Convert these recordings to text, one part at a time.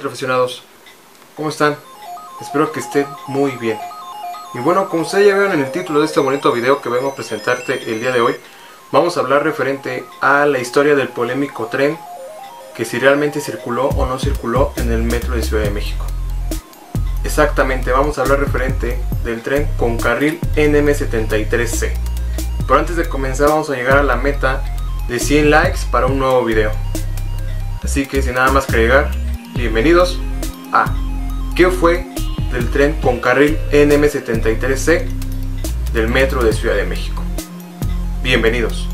Metroaficionados, ¿cómo están? Espero que estén muy bien. Y bueno, como ustedes ya vieron en el título de este bonito video que vengo a presentarte el día de hoy, vamos a hablar referente a la historia del polémico tren que si realmente circuló o no circuló en el metro de Ciudad de México. Exactamente, vamos a hablar referente del tren con carril NM73C. Pero antes de comenzar vamos a llegar a la meta de 100 likes para un nuevo video. Así que sin nada más que agregar, bienvenidos a ¿qué fue del tren con carril NM73C del metro de Ciudad de México? Bienvenidos.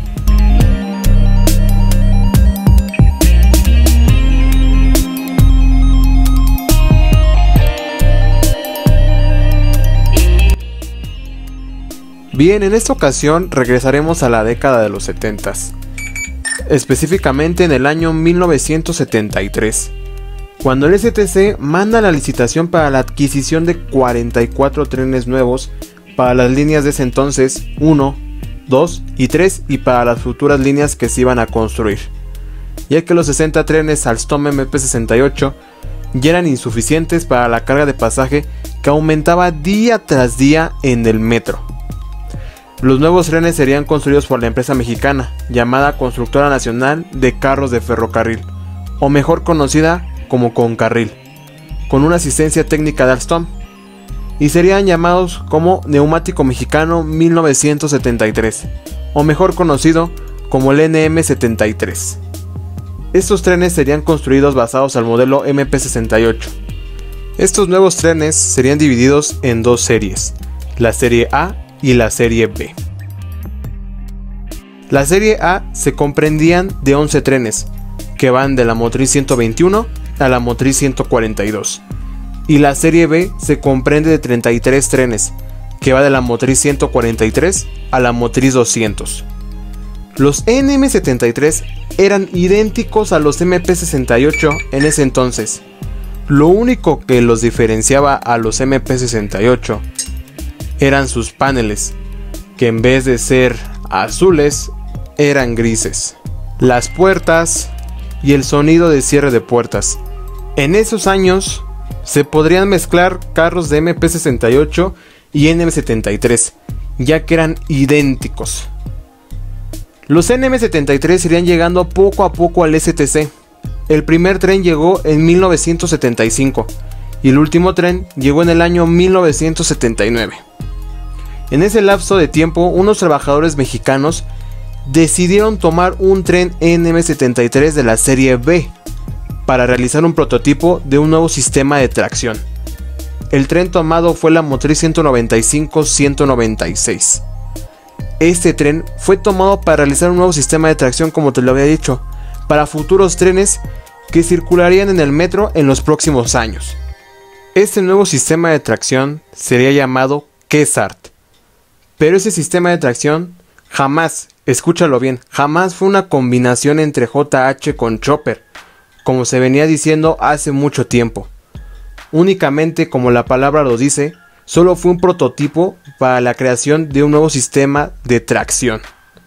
Bien, en esta ocasión regresaremos a la década de los 70s, específicamente en el año 1973, cuando el STC manda la licitación para la adquisición de 44 trenes nuevos para las líneas de ese entonces 1, 2 y 3 y para las futuras líneas que se iban a construir, ya que los 60 trenes Alstom MP68 ya eran insuficientes para la carga de pasaje que aumentaba día tras día en el metro. Los nuevos trenes serían construidos por la empresa mexicana llamada Constructora Nacional de Carros de Ferrocarril, o mejor conocida como Concarril, con una asistencia técnica de Alstom, y serían llamados como Neumático Mexicano 1973, o mejor conocido como el NM73. Estos trenes serían construidos basados al modelo MP68. Estos nuevos trenes serían divididos en dos series, la serie A y la serie B. La serie A se comprendían de 11 trenes que van de la motriz 121 a la motriz 142, y la serie B se comprende de 33 trenes que va de la motriz 143 a la motriz 200. Los NM73 eran idénticos a los MP68 en ese entonces. Lo único que los diferenciaba a los MP68 eran sus paneles, que en vez de ser azules, eran grises. Las puertas y el sonido de cierre de puertas. En esos años se podrían mezclar carros de MP68 y NM73, ya que eran idénticos. Los NM73 irían llegando poco a poco al STC. El primer tren llegó en 1975 y el último tren llegó en el año 1979. En ese lapso de tiempo, unos trabajadores mexicanos decidieron tomar un tren NM73 de la serie B para realizar un prototipo de un nuevo sistema de tracción. El tren tomado fue la motriz 195-196. Este tren fue tomado para realizar un nuevo sistema de tracción, como te lo había dicho, para futuros trenes que circularían en el metro en los próximos años. Este nuevo sistema de tracción sería llamado KESART. Pero ese sistema de tracción jamás, escúchalo bien, jamás fue una combinación entre JH con Chopper, como se venía diciendo hace mucho tiempo. Únicamente, como la palabra lo dice, solo fue un prototipo para la creación de un nuevo sistema de tracción.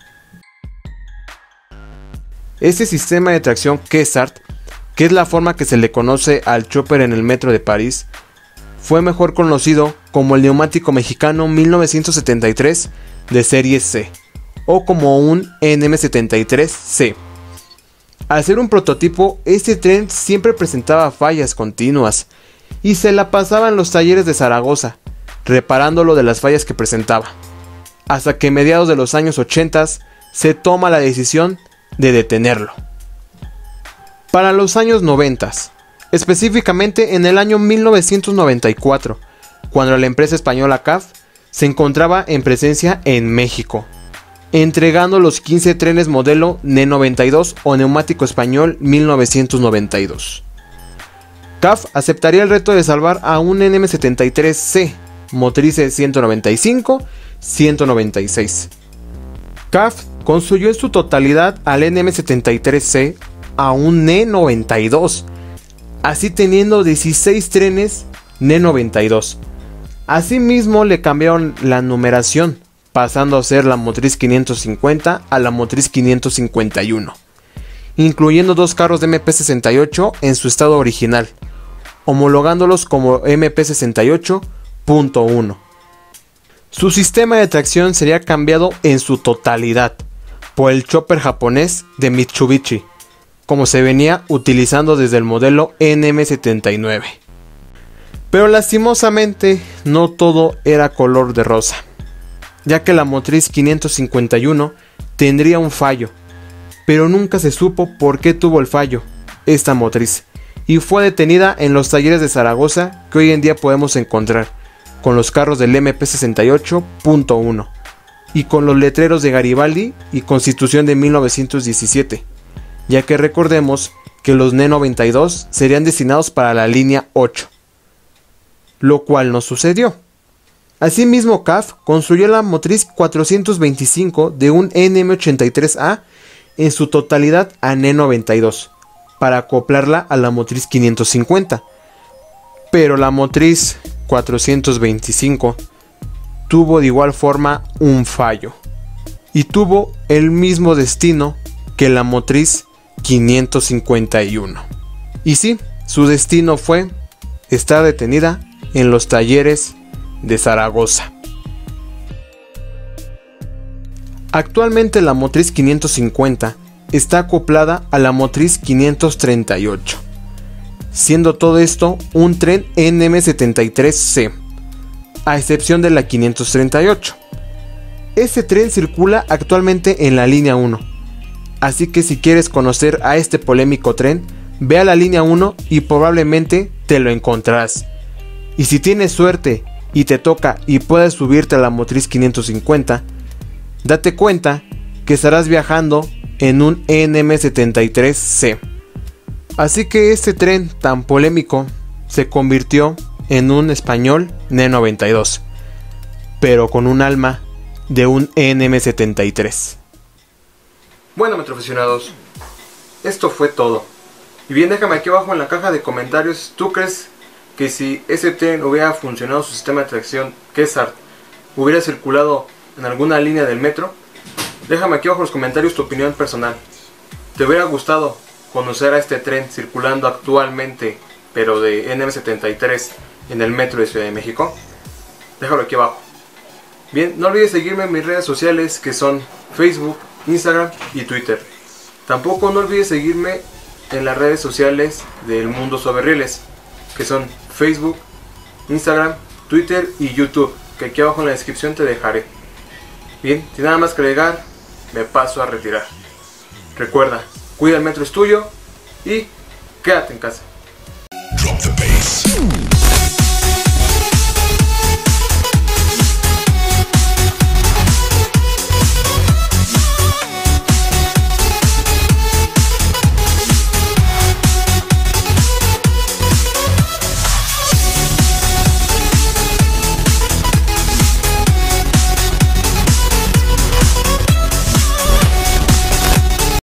Este sistema de tracción KESART, que es la forma que se le conoce al Chopper en el metro de París, fue mejor conocido como el Neumático Mexicano 1973 de serie C, o como un NM73C. Al ser un prototipo, este tren siempre presentaba fallas continuas y se la pasaba en los talleres de Zaragoza, reparándolo de las fallas que presentaba, hasta que a mediados de los años 80 se toma la decisión de detenerlo. Para los años 90, específicamente en el año 1994, cuando la empresa española CAF se encontraba en presencia en México, entregando los 15 trenes modelo NE92 o Neumático Español 1992. CAF aceptaría el reto de salvar a un NM73C, motrices 195-196. CAF construyó en su totalidad al NM73C a un NE92, así teniendo 16 trenes NE92. Asimismo le cambiaron la numeración, pasando a ser la motriz 550 a la motriz 551. incluyendo 2 carros de MP68 en su estado original, homologándolos como MP68.1. Su sistema de tracción sería cambiado en su totalidad por el chopper japonés de Mitsubishi, como se venía utilizando desde el modelo NM79. Pero lastimosamente no todo era color de rosa, ya que la motriz 551 tendría un fallo, pero nunca se supo por qué tuvo el fallo esta motriz, y fue detenida en los talleres de Zaragoza que hoy en día podemos encontrar, con los carros del MP68.1 y con los letreros de Garibaldi y Constitución de 1917, ya que recordemos que los NE92 serían destinados para la línea 8, lo cual no sucedió. Asimismo, CAF construyó la motriz 425 de un NM83A en su totalidad a NE92 para acoplarla a la motriz 550, pero la motriz 425 tuvo de igual forma un fallo y tuvo el mismo destino que la motriz 551. Y sí, su destino fue estar detenida en los talleres de Zaragoza. Actualmente la motriz 550 está acoplada a la motriz 538, siendo todo esto un tren NM73C, a excepción de la 538. Este tren circula actualmente en la línea 1, así que si quieres conocer a este polémico tren, ve a la línea 1 y probablemente te lo encontrarás. Y si tienes suerte y te toca y puedes subirte a la motriz 550, date cuenta que estarás viajando en un NM73C. Así que este tren tan polémico se convirtió en un español NE92, pero con un alma de un NM73. Bueno, metroaficionados, esto fue todo. Y bien, déjame aquí abajo en la caja de comentarios, ¿tú crees que si ese tren hubiera funcionado su sistema de tracción Quezart, hubiera circulado en alguna línea del metro? Déjame aquí abajo en los comentarios tu opinión personal. ¿Te hubiera gustado conocer a este tren circulando actualmente, pero de NM73 en el metro de Ciudad de México? Déjalo aquí abajo. Bien, no olvides seguirme en mis redes sociales, que son Facebook, Instagram y Twitter. Tampoco no olvides seguirme en las redes sociales del Mundo sobre Rieles, que son Facebook, Instagram, Twitter y YouTube, que aquí abajo en la descripción te dejaré. Bien, sin nada más que agregar, me paso a retirar. Recuerda, cuida, el metro es tuyo y quédate en casa. Drop the bass.